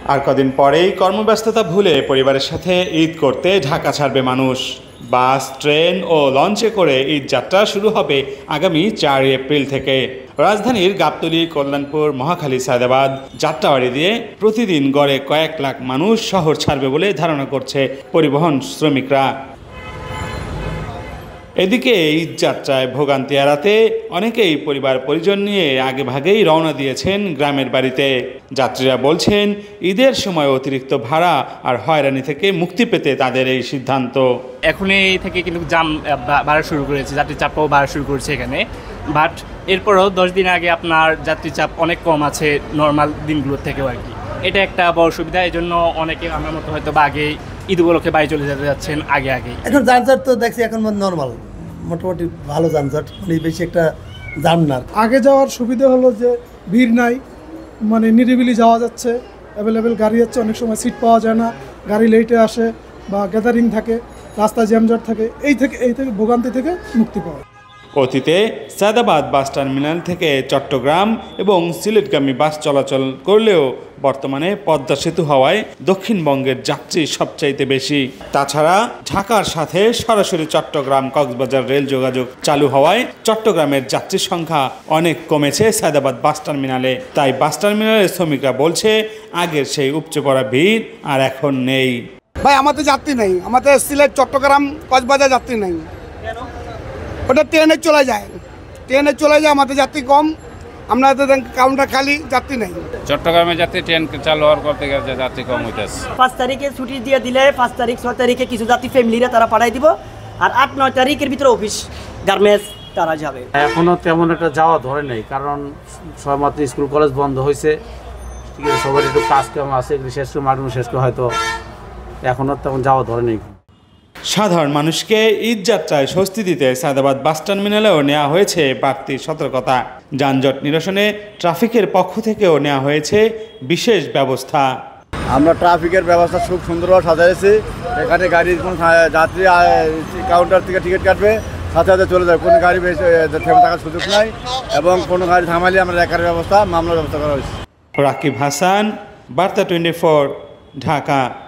আর কদিন পরেই কর্মব্যস্ততা ভুলে পরিবারের সাথে ঈদ করতে ঢাকা ছাড়বে মানুষ। বাস, ট্রেন ও লঞ্চে করে ঈদ যাত্রা শুরু হবে আগামী 4 এপ্রিল থেকে। রাজধানীর গাবতলী, কল্যাণপুর, মহাখালী, সায়দাবাদ যাত্রাবাড়ি দিয়ে প্রতিদিন গড়ে কয়েক লাখ মানুষ শহর ছাড়বে বলে ধারণা করছে পরিবহন শ্রমিকরা। এদিকে ঈদ যাত্রায় ভোগান্তি এড়াতে অনেকেই পরিবার পরিজন নিয়ে আগেভাগেই রওনা দিয়েছেন গ্রামের বাড়িতে। যাত্রীরা বলছেন, ঈদের সময় অতিরিক্ত ভাড়া আর হয়রানি থেকে মুক্তি পেতে তাদের এই সিদ্ধান্ত। এখনই থেকে কিন্তু জাম বাড়া শুরু করেছে, যাত্রী চাপও বাড়া শুরু করেছে এখানে। বাট এরপরও 10 দিন আগে আপনার যাত্রী চাপ অনেক কম আছে নর্মাল দিনগুলোর থেকেও আর কি। এটা একটা বড় সুবিধা। এই জন্য অনেকে আমার মতো হয়তো বা আগে ঈদ উপলক্ষে বাড়ি চলে যেতে যাচ্ছেন আগে। এখন যানজট তো দেখছি এখন নর্মাল, মোটামুটি ভালো যানজট, মানে বেশি একটা জাম না। আগে যাওয়ার সুবিধা হলো যে ভিড় নাই, মানে নিরিবিলি যাওয়া যাচ্ছে, অ্যাভেলেবেল গাড়ি আছে, অনেক সময় সিট পাওয়া যায় না, গাড়ি লেটে আসে বা গ্যাদারিং থাকে, রাস্তায় জ্যামজট থাকে, এই থেকে ভোগান্তি থেকে মুক্তি পাওয়া। অতীতে সায়দাবাদ বাস টার্মিনাল থেকে চট্টগ্রাম এবং সিলেটগামী বাস চলাচল করলেও বর্তমানে পদ্মা সেতু হওয়ায় দক্ষিণবঙ্গের যাত্রী সবচাইতে বেশি। তাছাড়া ঢাকার সাথে সরাসরি চট্টগ্রাম কক্সবাজার রেল যোগাযোগ চালু হওয়ায় চট্টগ্রামের যাত্রীর সংখ্যা অনেক কমেছে সায়দাবাদ বাস টার্মিনালে। তাই বাস টার্মিনালের শ্রমিকরা বলছে, আগের সেই উপচে পড়া ভিড় আর এখন নেই। ভাই আমাদের যাত্রী নেই, আমাদের সিলেট, চট্টগ্রাম, কক্সবাজার যাত্রী নেই। ওটা ট্রেনে চলে যায়, আমাদের যাত্রী কম, আমরা কাউন্টার খালি, যাত্রী নেই। চট্টগ্রামে যাত্রী ট্রেন চালু হওয়ার পর থেকে যাত্রী কম হইতেছে। 5 তারিখে ছুটি দিয়ে দিলে 5 তারিখ 6 তারিখে কিছু যাত্রী ফ্যামিলিরা তারা পাঠাই দিব, আর 8-9 তারিখের ভিতরে অফিস, গার্মেন্টস তারা যাবে। এখনো তেমন একটা যাওয়া ধরে নেই, কারণ সবেমাত্র স্কুল কলেজ বন্ধ হয়েছে, ঠিক আছে, সবার একটু কাজ কাম আছে, শেষ করে মাঠগুলো শেষ করে হয়তো এখনো তেমন যাওয়া ধরে নেই। সাধারণ মানুষকে ঈদ যাত্রায় স্বস্তি দিতে সায়দাবাদ বাস টার্মিনালেও নেওয়া হয়েছে বাড়তি সতর্কতা। যানজট নিরসনে ট্রাফিকের পক্ষ থেকেও নেওয়া হয়েছে বিশেষ ব্যবস্থা। আমরা ট্রাফিকের ব্যবস্থা খুব সুন্দরভাবে সাজাইছি। এখানে গাড়ির কোনো যাত্রী কাউন্টার থেকে টিকিট কাটবে, সাথে সাথে চলে যায়, কোনো গাড়ি থেমে থাকার সুযোগ নাই, এবং কোনো গাড়ি থামালে আমরা রেখার ব্যবস্থা, মামলার ব্যবস্থা করা হয়েছে। রাকিব হাসান, বার্তা 24, ঢাকা।